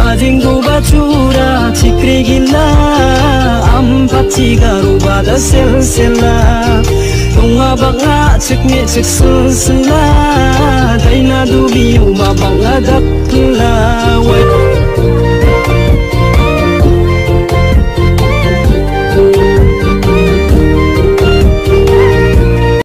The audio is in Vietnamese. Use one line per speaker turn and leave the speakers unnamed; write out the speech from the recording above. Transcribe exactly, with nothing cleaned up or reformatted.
Adinggu bacura cikri gila Ampat cigaru bada sel sela Tunga banga cikni cik sul sela Daina dubi uma banga dakla Wait